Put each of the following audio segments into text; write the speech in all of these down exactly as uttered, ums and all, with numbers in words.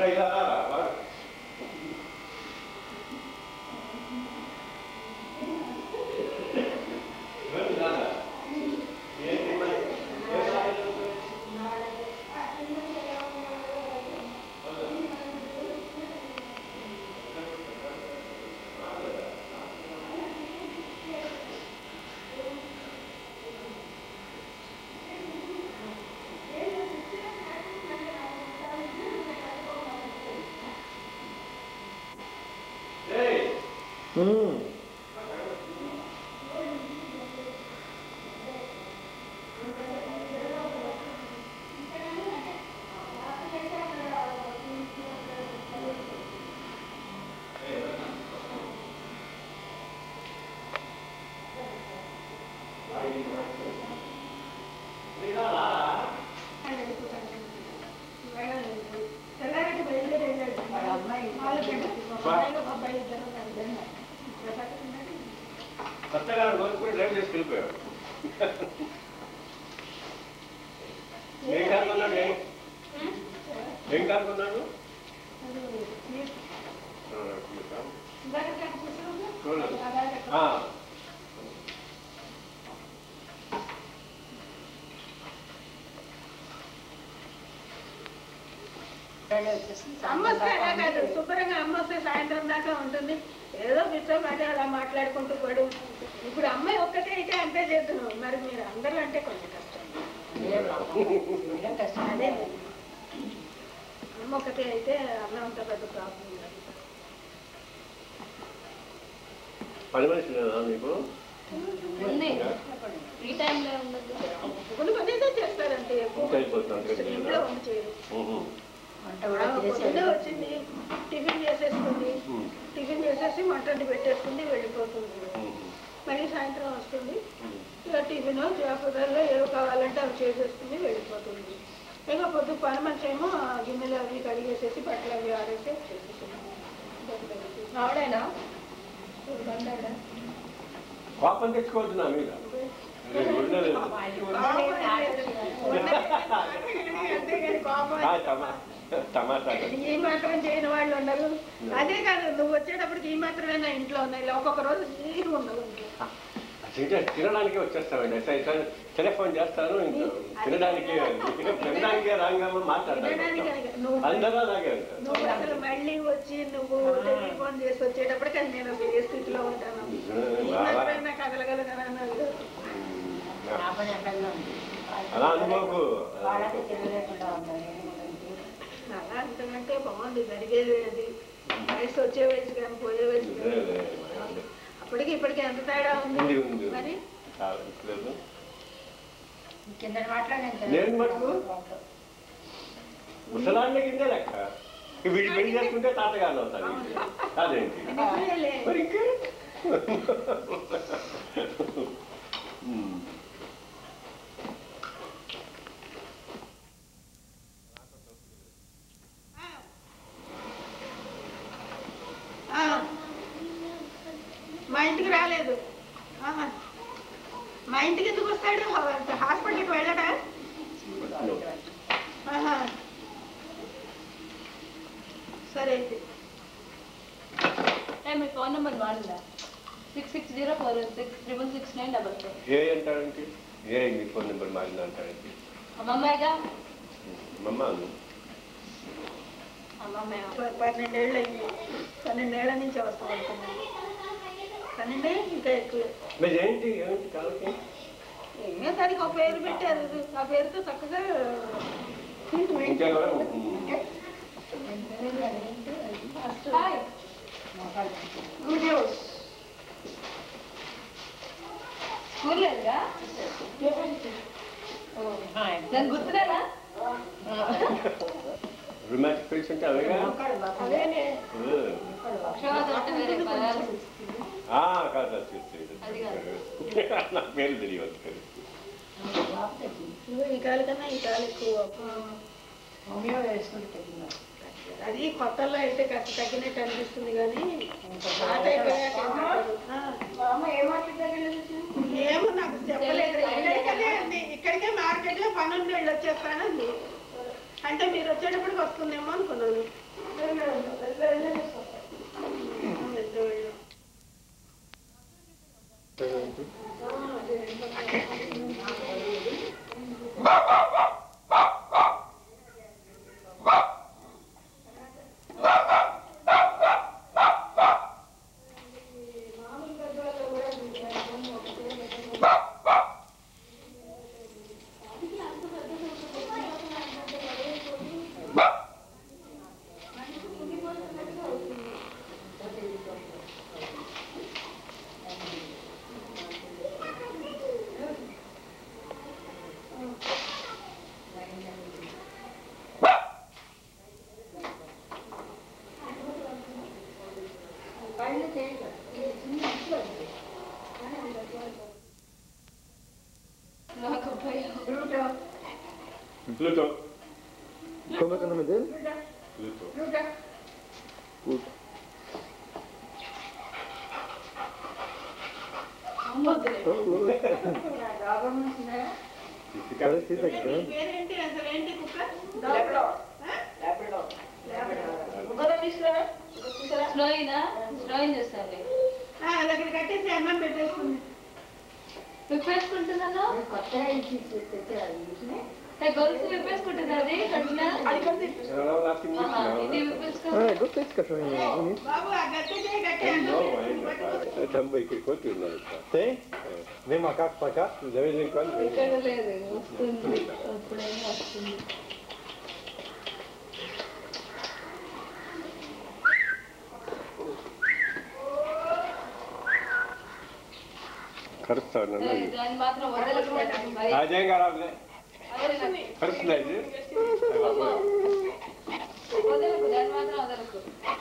Hmm. శుభ్రంగా అమ్మ వస్తే సాయంత్రం దాకా ఉంటుంది. ఏదో కూర్చోబట్టి అలా మాట్లాడుకుంటూ పడు. ఇప్పుడు అమ్మాయి ఒక్కటే అయితే అంతే చేస్తున్నావు. మరి మీరు అందరూ అంటే కొంచెం కష్టం. అదే అమ్మ ఒక్కటే అయితే అన్నం అంత పెద్ద ప్రాబ్లం కాదు. పని మనిషి లేదా మీకు? ఈ టైంలో ఉండదు. కొన్ని పని అయితే చేస్తారంటే ఇంట్లో వంట చేయరు. పొద్దున్నే వచ్చింది టిఫిన్ చేసేస్తుంది. టిఫిన్ చేసేసి వంటండి పెట్టేస్తుంది, వెళ్ళిపోతుంది. మళ్ళీ సాయంత్రం వస్తుంది, ఇక టిఫిన్ చేపదల్లో ఏవో కావాలంటే అవి చేసేస్తుంది, వెళ్ళిపోతుంది. ఇక పొద్దు పని మనిషి ఏమో గిన్నెలు అవి కడిగేసేసి బట్టలు అవి ఆడేసి చేసేస్తుంది. ఆవిడైనా పాపం తెచ్చుకోవద్దు నా మీద. ఈ మాత్రం చేయని వాళ్ళు ఉండరు. అదే కాదు, నువ్వు వచ్చేటప్పటికి ఈ మాత్రమేనా ఇంట్లో ఉన్నాయి, ఒక్కొక్క రోజు నీరు ఉండదు. తినడానికి వచ్చేస్తామండి. టెలిఫోన్ చేస్తాను, తినడానికి తినడానికి రాగా మాట్లాడతాను. నువ్వు అసలు మళ్ళీ వచ్చి నువ్వు టెలిఫోన్ చేసి వచ్చేటప్పటికి అది నేను అసలు ఏ స్థితిలో ఉంటాను. ఈ మాత్రమైనా కదలగలగనా అన్నది అలా అనుకోకు. అలా అంతకంటే బాగుంది జరిగేది. అది వయసు వచ్చే వయసు కానీ పోయే వయసు అప్పటికి ఇప్పటికి ఎంత తేడా ఉంది మరి. నేను మటుకు ముసలాండ కిందే లెక్క. వీడి పెళ్లి చేసుకుంటే తాతగారు అవుతాను. అదేంటి మరి ఇంకే. మా ఇంటికి రాలేదు. మా ఇంటికి ఎందుకు వస్తాడు? హాస్పిటల్కి వెళ్ళడా? సరే అయితే మీ ఫోన్ నెంబర్ వాడిందా? Six six zero four six triple six nine double four. ఏ అంటాడంటే ఏ మీ ఫోన్ నెంబర్ మారిందా అంటాడంటే అమ్మమ్మగా అమ్మమ్మ పన్నెండేళ్ళు అయ్యి పన్నెండేళ్ల నుంచి అవస్థ పడుతున్నాను. పన్నెండే ఇంకా ఎక్కువ. ఏంటి ఏంటి కాబట్టి ఏమో దానికి ఒక పేరు పెట్టారు. ఆ పేరుతో చక్కగా స్కూల్ లేదుగా నాకు గుర్తులేదా? రొమాంటిక్ ఫీల్స్ అంటే అవేగా. కాదు నా పేరు తెలియదు. ఈ కాలు కన్నా ఈ కాలు ఎక్కువ. అది కొత్తలో అయితే కాస్త తగ్గినట్టు అనిపిస్తుంది కానీ ఏమో నాకు చెప్పలేదు. ఇక్కడికే మార్కెట్ లో పనుండి వెళ్ళి వచ్చేస్తానండి. అంటే మీరు వచ్చేటప్పటికి వస్తుందేమో అనుకున్నాను. Pluto. Como é que é o nome dele? Pluto. Pluto. Parecido aqui, né? పేరేంటి అసలు ఏంటి కుక్క? స్లోయినా స్లోయిన్ చేస్తాను దగ్గర కట్టేసి అన్నం పెట్టేసుకుంది. విప్పేసుకుంటున్నాను గొలుసు విప్పేసుకుంటుంది అది కట్టిన Ela lá se ఇది muito. విప్పేసుకో Ah, gostei desse cachorrinho, é bonito. బాబు ఆ గట్టె కట్టే É అన్నం novo ainda. Eu também que continua. Tem? Vem macaco pra cá? De vez em quando vem. ఇక్కడ లేదు వస్తుంది అప్పుడేమో వస్తుంది కరుస్తాను దాన్ని మాత్రం వదలకూడదు ఆ జయంగా రాలే కరుస్తున్నాయి వదలకు దాన్ని మాత్రం వదలకు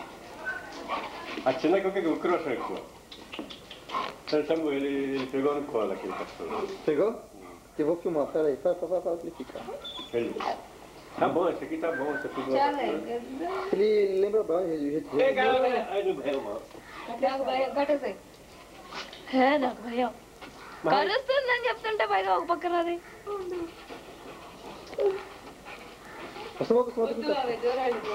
ఆ చిన్న కుక్కకి ఉక్రోషం ఎక్కువ Estamos ele, ele pegou no colo aquele cachorro. Pegou? Eu vou filmar, peraí, para, para, para, para ele ficar. Ele. Tá bom, esse aqui tá bom, esse aqui tá చాలా bom. Ele lembra bem, ele já Ei, galera, aí no réu, mano. నాకు భయం కట్టేసాయి హే నాకు భయం కరుస్తుందని చెప్తుంటే పైగా ఒక పక్కన అది Você volta, você volta aqui. అవి దూరాలు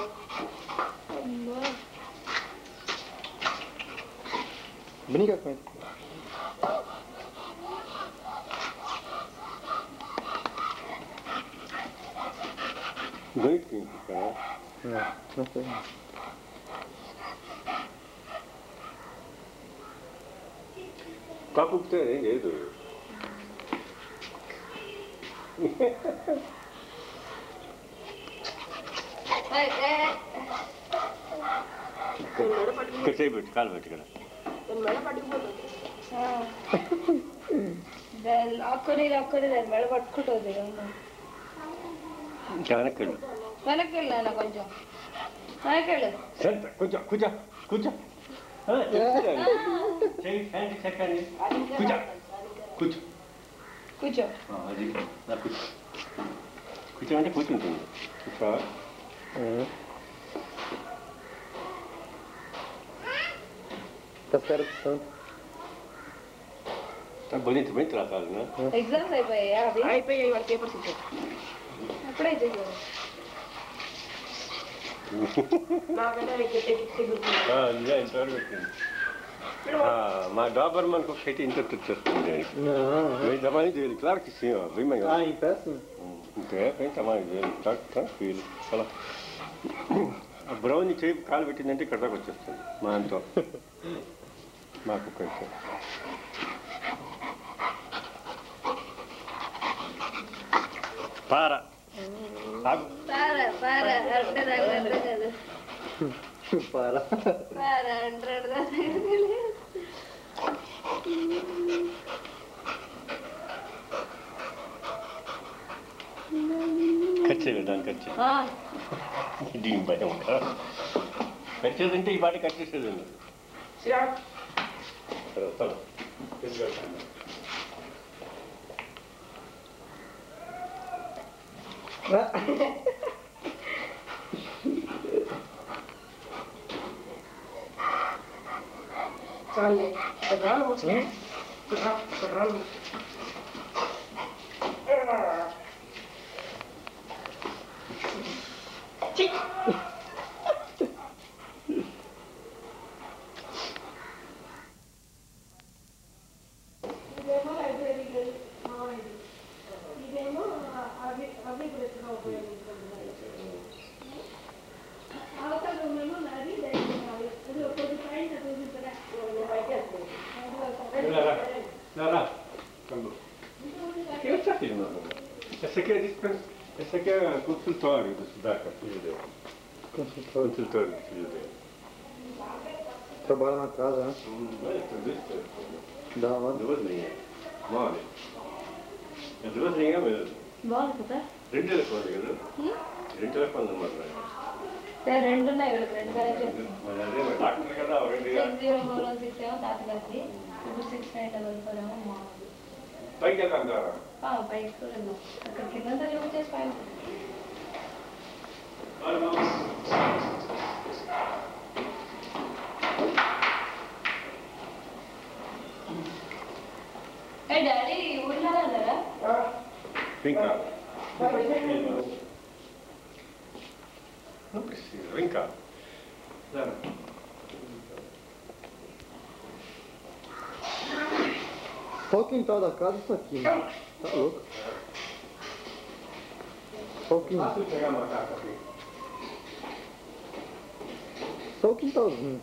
Brinca com ele. Doidinho, cara. Não, não foi. Qual que tem aí, Edu? Kacai bet, kal bet kada. లాక్కొని లాక్కొని దాన్ని మెడ పట్టుకుంటుంది వెనక్కి వెళ్ళు వెనక్కి వెళ్ళాను కొంచెం వెనక్కి వెళ్ళు సెంట కూర్చో కూర్చో కూర్చో చెయ్యి హ్యాండ్ చెక్కండి కూర్చో కూర్చో కూర్చో అది నా కూర్చో కూర్చోమంటే కూర్చుంటుంది కూర్చో Tá cara de santo. Tá bonito, bem tratado, né? Exams అయిపోయాయా అవి అయిపోయాయి వాళ్ళ పేపర్స్ ఇచ్చారు. అప్పుడే చేసావు Ah, já entraram aqui. Ah, mas Doberman com feito em tudo dele. Não, Bem tamanho dele, claro que sim, ó, bem maior. Ah, em pé sim? É, bem tamanho dele, tá tranquilo. Olha lá. A Brownie చేయి కాలు పెట్టిందంటే ఇక్కడ దాకా వచ్చేస్తుంది మా అంతో మాకు కొంచెం పారా ఆగు పారా పారా అంటే నాకు అర్థం కాదు Para. పారా అంటాడు కట్ చేయాలి దాన్ని కట్ చేయాలి దీని భయం కట్ చేదంటే ఈ పాటి కట్ చేసేదండి చాలే పెద్దవాళ్ళు వస్తుంది పెద్దవాళ్ళు ఇదేమో లైబ్రరీ మామిడి, ఇదేమో అవి అభివృద్ధిగా ఉపయోగించుకుంటున్నారు. అవతల రూమ్ ఏమో నాది, డైనింగ్ హాల్. ఇది ఒకటి పైన చూపించరా Là, quando... Che lo sai no? Essa aqui é dispen... Essa aqui é consultório do Sudaca, filho dele. Consultório. Consultório do filho dele. Trabalha na casa, né? Hum, olha, tem dois Da hora. duas linhas. Mole. É duas linhas mesmo. బాగుంది కదా రెండు telefones కదా? రెండు telefones number రెండు ఉన్నాయి వీళ్ళకి రెండు correct మరి అదే మరి డాక్టర్ కదా రెండు six zero four one six ఏమో తాతగారికి ఇప్పుడు సిక్స్ నైన్ డబల్ ఫోర్ ఏమో మామూలు పైకి వెళ్తారా? పైకి కూడా వెళ్దాం అక్కడ కింద లిమిట్ చేసి పైన ఏ డాడీ ఊళ్ళో వెళ్ళారా Vem cá. Não precisa, vem cá. Zara. Só o quintal da casa isso aqui, né? Tá louco? Só o quintal. Fácil pegar uma macaca aqui. Só o quintalzinho.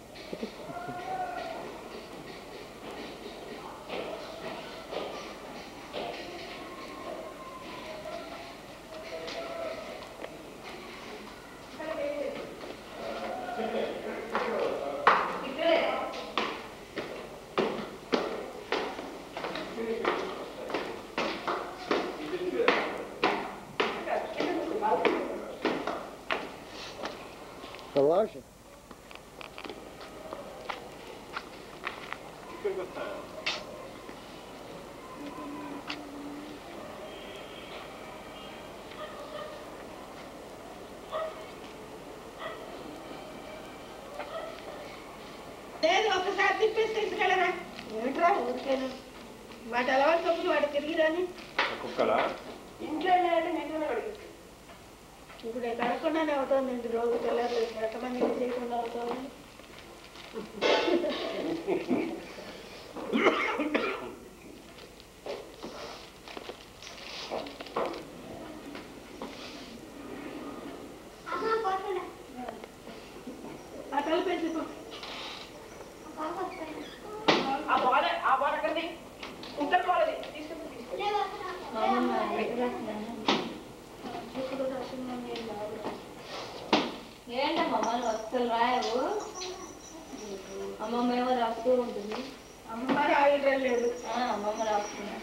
Relaxa. లేదు ఒకసారి తిప్పేసి తీసుకెళ్ళరా ఏమిట్రా ఊరికేనా వాటి అలవాటు చొప్పులు వాటి తిరిగి రాని కుక్కలా? ఇంట్లో వెళ్ళాలంటే నేను అడిగి ఇప్పుడు కడగకుండానే అవుతుంది ఇంటి రోజు తెల్లర్లేదు ఎంతమంది ఇది చేయకుండా అవుతుంది ఆ తలుపేసి ఆ బాల ఆ బాల కది ఇంట్లో బాలది తీసుకెళ్ళి ఏంటమ్మా మనం అస్సలు రాయవు అమ్మమ్మ ఏమో రాస్తూ ఉంటుంది అమ్మ రాయడం లేదు అమ్మమ్మ రాస్తున్నా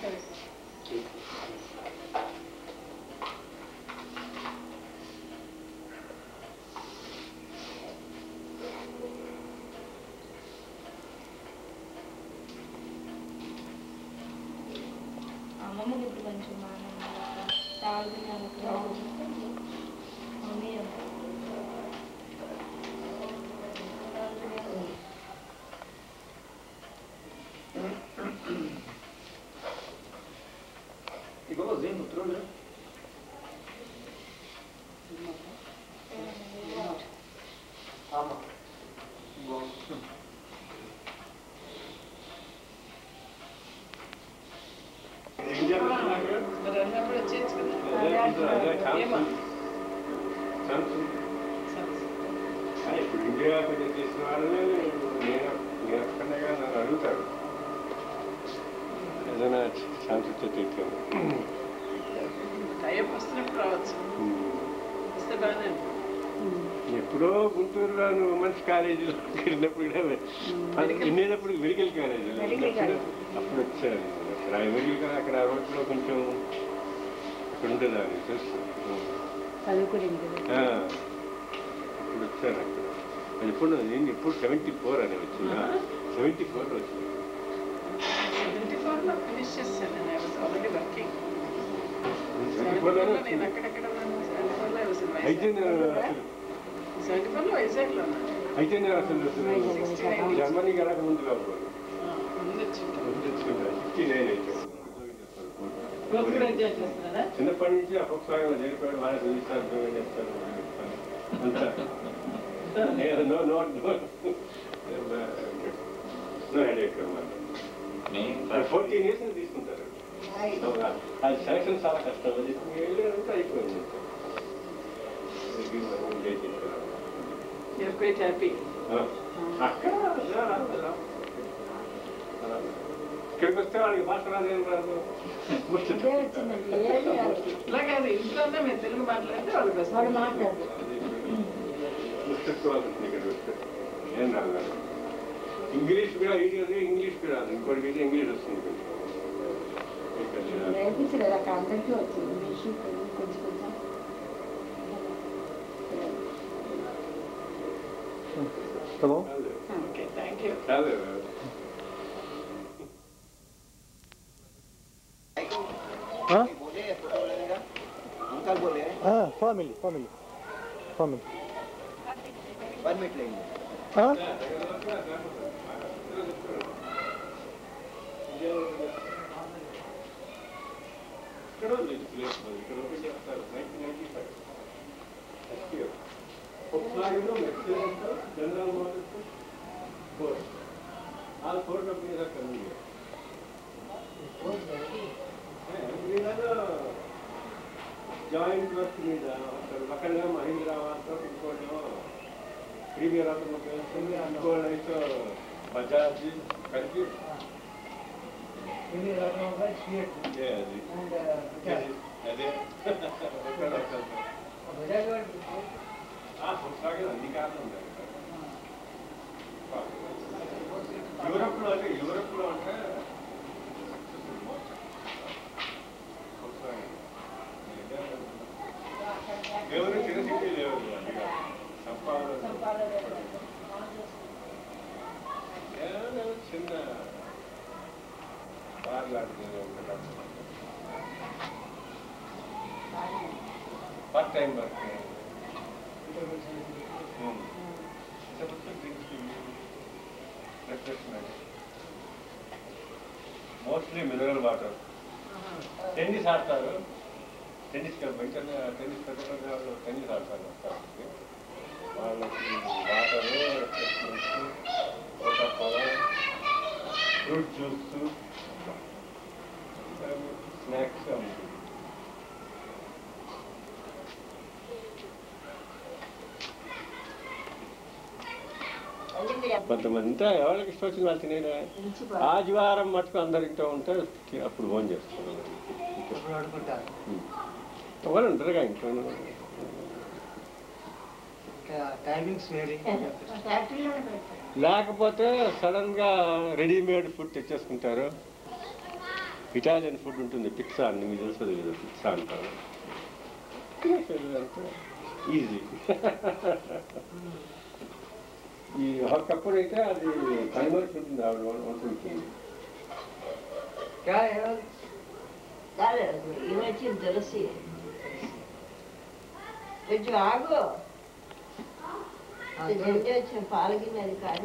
అమ్మమ్మకి ఇప్పుడు కొంచెం తాగుతున్నాను mummy Igualzinho no trolho, né? Ama. Igual. ఇప్పుడు ఇండియా కొంచెం చేసిన వాళ్ళని నేను నేను ఒక్కనే నన్ను అడుగుతాడు ఏదైనా ఛాన్స్ వచ్చే తీసుకోండి టైం వస్తున్నప్పుడు రావచ్చు వస్తే బాగానే ఎప్పుడో గుంటూరులో ఉమెన్స్ కాలేజీలో వెళ్ళినప్పుడు కూడా వెళ్ళేటప్పుడు మెడికల్ కాలేజీలో ఉన్నప్పుడు అప్పుడు వచ్చాను అక్కడ మెడికల్ అక్కడ రోడ్లో కొంచెం అక్కడ ఉండేదాన్ని తెలుసు అప్పుడు వచ్చాను అక్కడ అది ఎప్పుడు నేను ఎప్పుడు సెవెంటీ ఫోర్ అని వచ్చిందా సెవెంటీ ఫోర్లో వచ్చింది సెవెంటీ ఫోర్లో ఫినిష్ చేశాను నేను I was already working seventy ఫోర్లోనే నేను వచ్చింది అక్కడెక్కడ సెవెంటీ ఫోర్లో అయితే నేను అసలు సెవెంటీ ఫోర్లో వైజాగ్లో ఉన్నాను అయితే నేను అసలు జర్మనీ గడక ముందు కాబట్టి ముందు వచ్చింటాను ముందు తెచ్చుకుంటా సిక్స్టీ నైన్ అయితే ఎంజాయ్ చేస్తున్నారా చిన్నప్పటి నుంచి అపక్షాయంలో చేరిపోయాడు వాళ్ళ చూపిస్తారు చేస్తారు no no no no headache fourteen years తీసుకుంటారు. అది సెలక్షన్ చాలా కష్టం. అది వెళ్ళారంటే అయిపోయింది. You're quite happy. అక్కడ ఇక్కడికి వస్తే వాళ్ళకి భాష రాదు ఏం రాదు. ఇట్లా కాదు, ఇంట్లోనే మేము తెలుగు మాట్లాడితే వాళ్ళకి వస్తుంది. ముస్తెత్తుకోవాల్సింది ఇక్కడ వస్తే ఏం రాదు. ఇంగ్లీష్ కూడా ఈజీ ఉంది, ఇంగ్లీష్కి రాదు. ఇంకోటి అయితే ఇంగ్లీష్ వస్తుంది. అందరికీ వచ్చింది ఇంగ్లీష్ కొంచెం కొంచెం. Tá bom? Okay, thank you. రాదు. हाँ बोले अंकल बोले हाँ family family family परमिट लेंगे हाँ ఇక్కడ ఉంది ప్లేస్. ఇక్కడ ఓపెన్ చేస్తారు. నైన్టీన్ నైన్టీ ఫైవ్ ఒకసారి జనరల్ మోటార్స్ ఫోర్ ఆ ఫోర్ కంపెనీస్ అక్కడ ఉంది. జాయింట్ వర్క్ మీద అక్కడ పక్కన మహీంద్రా వాళ్ళతో ఇంకోటేమో ప్రీమియర్ ఆటోమొబైల్స్ ఇంకోటి అయితే బజాజ్ కలిపి అదే అన్ని కార్లు ఉన్నాయి. యూరోప్ లో అంటే యూరోప్ లో అంటే ఎవరు చిన్న సిటీ లేవు. చిన్న బార్ లాంటిది part time work mostly mineral water. Tennis ఆడతారు. టెన్నిస్ బయట టెన్నిస్ పెద్ద పెద్ద వాళ్ళు టెన్నిస్ ఆడతారు. వాళ్ళకి water, refreshments, Coca Cola, fruit juice, snacks అమ్ముతుంది. కొంతమంది ఎవరికి ఇష్టం వచ్చింది వాళ్ళు తినేదా. ఆదివారం మటుకు అందరింటో ఉంటే అప్పుడు ఫోన్ చేస్తున్నారు. ఎవరు ఉంటారుగా ఇంట్లో. లేకపోతే సడన్ గా రెడీమేడ్ ఫుడ్ తెచ్చేసుకుంటారు. ఇటాలియన్ ఫుడ్ ఉంటుంది, పిజ్జా అని మీకు తెలుస్తుంది కదా, పిజ్జా అంటారు. ఈజీ. ఈ ఒకప్పుడు అయితే అది కనుమరుసు ఉంటుంది. ఆవిడ వండుతుంది. తెలిసి కొంచెం ఆగు. వచ్చిన పాలగిన్నది కానీ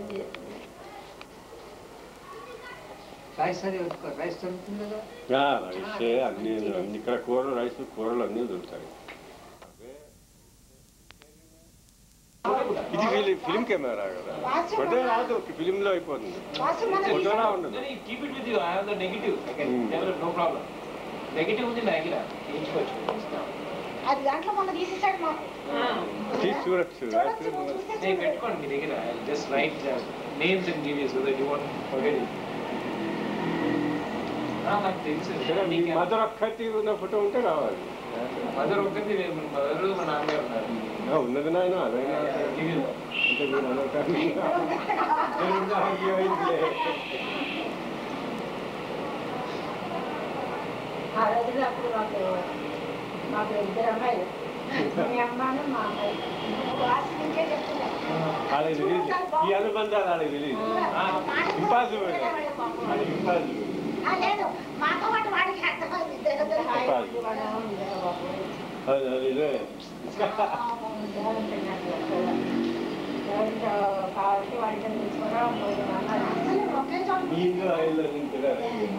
రైస్ అది రైస్ దొరుకుతుంది కదా. రైసే అన్ని అన్ని ఇక్కడ కూరలు రైస్ కూరలు అన్నీ దొరుకుతాయి. ఇది ఫిలిం కెమెరా కదా, ఫోటో రాదు, ఫిలిం లో అయిపోతుంది. ఫోటోలా ఉండదు. అది దాంట్లో మొన్న తీసేసాడు మాకు. తీసి చూడొచ్చు. పెట్టుకోండి మీ దగ్గర. Just write names and give so that you won't forget it. నాకు తెలుసు. మదర్ ఒక్కటి ఉన్న ఫోటో ఉంటే రావాలి. మదర్ ఒక్కటి మదర్ మా నాన్నగారు ఉన్నారు. ఉన్నది నాయన అదైనా ఆ రోజుల్లో అప్పుడు మాకు మాకు ఇద్దరు అమ్మాయిలు, మీ అమ్మాను మా అమ్మాయి. వాసింకే చెప్తున్నా వాళ్ళకి తెలియదు ఈ అనుబంధాలు. వాళ్ళకి తెలియదు. ఇంపాసిబుల్. అది ఇంపాసిబుల్. లేదు మాతో పాటు వాడికి అర్థమైంది. అది అది ఇదే కాబట్టి వాడికి తీసుకోవడం ఒకే చోట ఇంట్లో ఐదు తింటారా.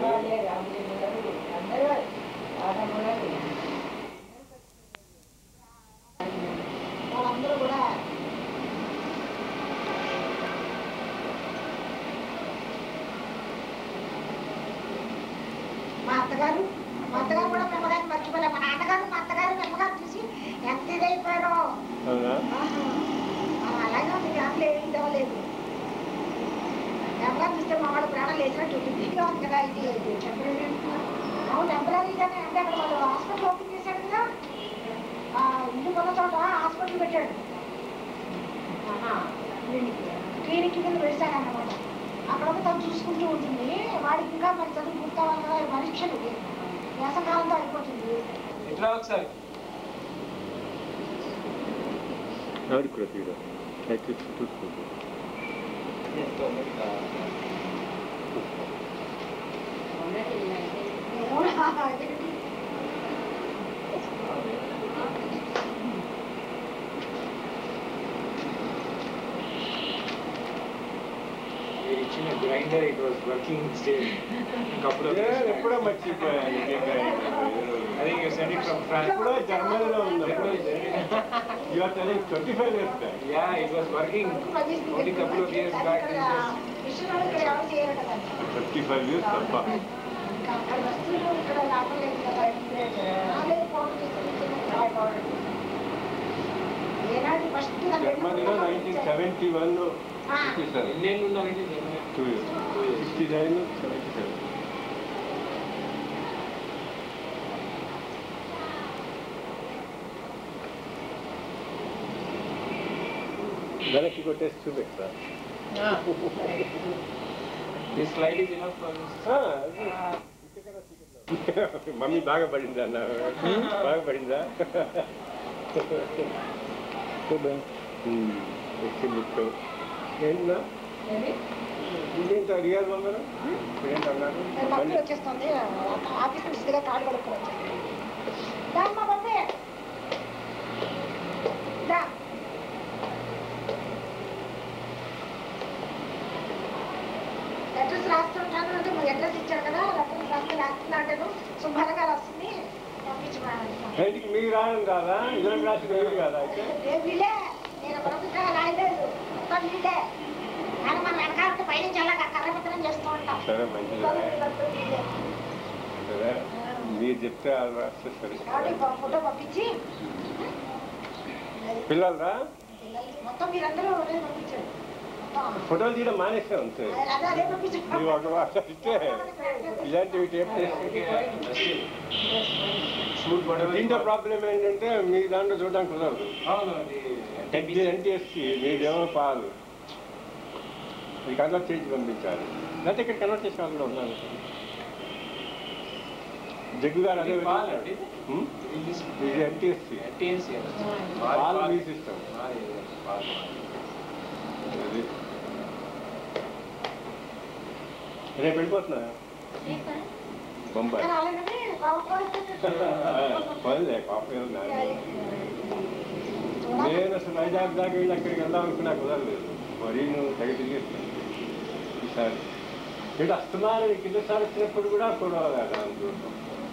అందరూ వాళ్ళందరూ కూడా అత్తగారు మా అత్తగారు కూడా మెమ్మగారిని మర్చిపోలే మా నాన్నగారు మా అత్తగారు మెమ్మగారు చూసి ఎంత ఇదైపోయారో అలాగే ఉంది ఫ్యామిలీ ఏమి ఇవ్వలేదు మెమ్మగారు చూస్తే మా వాడు ప్రాణం లేచినట్టు ఉంటుంది ఇదిగా ఉంది కదా ఇది అవును టెంపరీగానే అంటే అక్కడ వాళ్ళు హాస్పిటల్ ఓపెన్ చేశాడు కదా ఇల్లు కొన్న చోట హాస్పిటల్ పెట్టాడు క్లినిక్ కింద పెడతాడన్నమాట అక్కడ తను చూసుకుంటూ ఉంటుంది వాడికి ఇంకా మరి చదువు పూర్తవాలి కదా పరీక్షలు వేసవకాలంతో అయిపోతుంది ఎట్లా ఒకసారి ఆవిడ కూడా తీరా చూసుకుంటూ ఇచ్చిన grinder it was working still couple of years back. ఎప్పుడో మర్చిపోయాను I think you sent it from France. ఎప్పుడో జర్మనీలో ఉంది you are telling twenty five years back Yeah, it was working only couple of years back. Machine ఇక్కడ ఎవరు చేయరు కదా twenty five years తప్ప అక్కడ వస్తువులు ఇక్కడ రావట్లేదు కదా నాలుగు పౌడర్ ఏనాడు ఫస్ట్ జర్మనీలో నైన్టీన్ సెవెంటీ వన్ చూసారు ఎన్నేళ్ళు ఉన్నారండి Germany? Two years sixty nine seventy seven వెనక్కి కొట్టేసి చూపెట్టా This slide is enough for us. Mummy బాగా పడిందా అన్న బాగా పడిందా ఏంటన్నా ఇదేంటి అడిగారు మమ్మల్ని ఇదేంటి అన్నారు మమ్మీ వచ్చేస్తుంది ఆఫీస్ నుంచి కార్డు కొడుకోవచ్చు దామ్మా మమ్మీ దా లెటర్స్ రాస్తుంటాను అంటే మీరు అడ్రస్ ఇచ్చారు కదా లెటర్స్ రాస్తే రాస్తున్నా అంటాను సుబ్బాల గారు వస్తుంది పంపించమని ఇంటికి మీరు రాయడం కాదా ఇద్దరు రాసి మీరు కాదా అయితే వీళ్ళే నేను ప్రభుత్వం రాయలేదు మొత్తం వీళ్ళే కానీ మనం వెనకాలంటే పైనుంచి అలా కర్రపత్రం చేస్తూ ఉంటాం సరే మంచిది సరే మీరు చెప్తే అది రాస్తే సరే ఫోటో పంపించి పిల్లలరా మొత్తం మీరందరూ పంపించారు ఫోటోలు తీయడం మానేస్తే అంతే అదే అదే పంపించారు మీరు ఒక మాట ఇస్తే ఇలాంటివి టేప్ చేసి దీంట్లో ప్రాబ్లం ఏంటంటే మీ దాంట్లో చూడడానికి కుదరదు ఎన్టీఎస్సి మీదేమో పాలు మీకు కన్వర్ట్ చేసి పంపించాలి లేకపోతే ఇక్కడ కన్వర్ట్ చేసే వాళ్ళు కూడా ఉన్నారు జగ్గు గారు అదే ఇది ఎన్టీఎస్సి పాలు మీ సిస్టమ్ అది రేపు వెళ్ళిపోతున్నా బొంబాయి పదిలే కాఫీ నేను అసలు వైజాగ్ దాకా వెళ్ళి అక్కడికి వెళ్దాం అనుకున్నా కుదరలేదు మరీ నువ్వు తెగ తిరిగిస్తాను ఈసారి ఇటు అస్తమానం కిందసారి వచ్చినప్పుడు కూడా కూడా చూడటం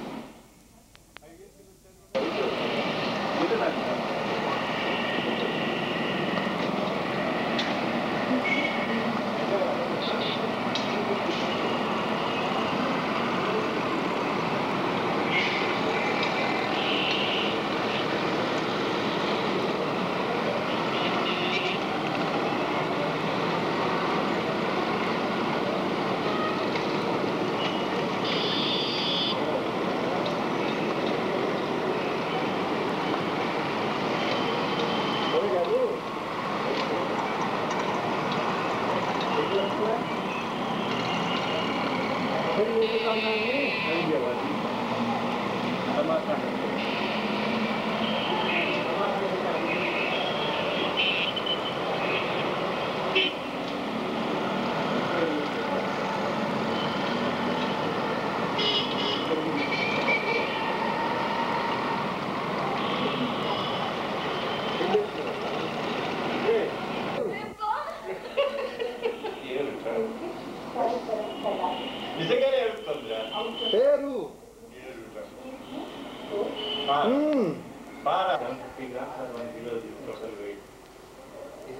నిజంగానే ఏడుస్తుందిరా పేరు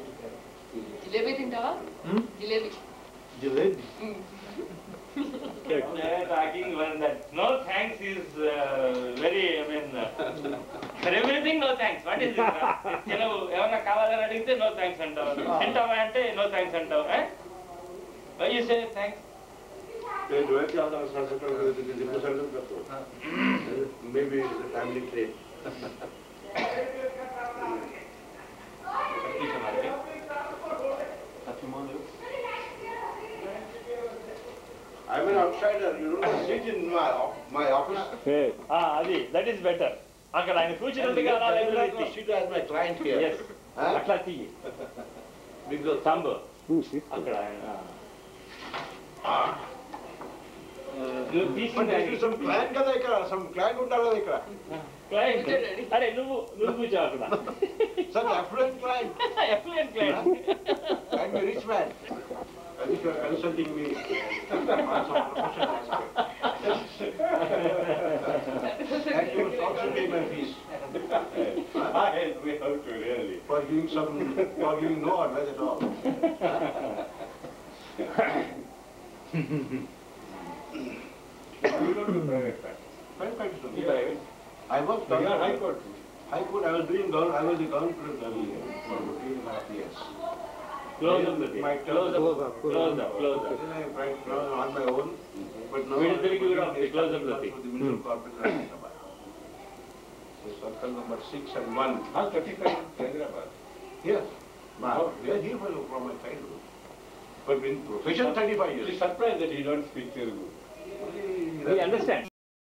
జిలేబీ తింటావా jalebi jalebi They're talking one that no thanks is uh, very, I mean, uh, for everything no thanks. What is it? Kelavu evanna kavalani adigithe no thanks antavu. Tintava ante no thanks antavu. Eh? Why you say thanks? Maybe it's a family trait. I'm an outsider. You don't sit in my my office. Hey. Ah, Adi, that is better. అక్కడ ఆయన కూర్చున్నట్టుగా అలా Sit as my client here. Yes. అట్లా తీయి. Because thumb అక్కడ ఆయన some client కదా ఇక్కడ some client ఉంటారు కదా ఇక్కడ. క్లయింట్ అరే నువ్వు నువ్వు కూర్చో అక్కడ. Such affluent client. Affluent client. I'm a rich man. I think you are consulting me on some professional aspect. And you must also pay my fees. I help me out to really. For giving some, for giving no advice at all. You don't do private practice. Private practice only. Private. I was You are governor. High Court. High Court, I was doing governor, I was the governor for fifteen and a half years. Close up the thing. My Close up. Close up. Close up. Close up. Then I tried now on my own, but now We I will take you up, am close up the thing. for the municipal corporation of Hyderabad. So circle number six and one. How thirty-five Hyderabad? Yes. Wow. They are here for, from my childhood. But in profession, thirty-five years. Surprised that you don't speak Telugu. Only- We understand.